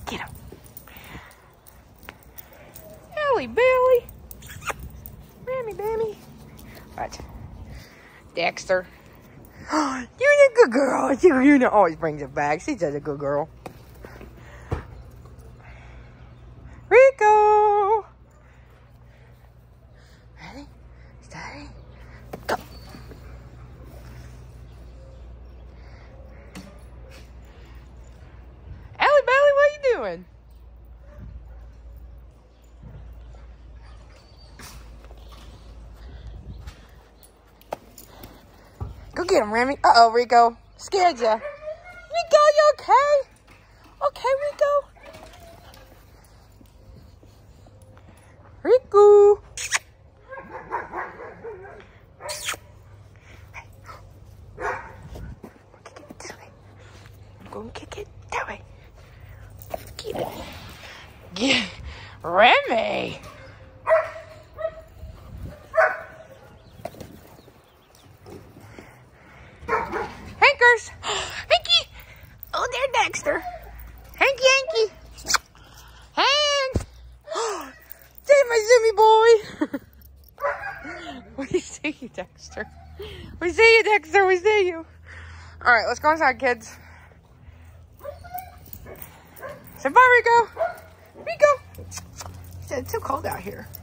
Get him. Ellie Billy. Mammy Bammy. Right. Dexter. You're a good girl. You know, always brings it back. She's such a good girl. Rico. Ready? Steady. Go. Ellie Belly, what are you doing? Go get him, Remy. Uh-oh, Rico. Scared ya. Rico, you okay? Okay, Rico. Rico. Go and kick it that way. Get it. Get Remy. Hankers. Hanky. Oh, there, Dexter. Hanky, Hanky. Hank. Damn, my zoomy boy. We see you, Dexter. We see you, Dexter. We see you. All right, let's go inside, kids. Say bye, Rico. Rico. It's too cold out here.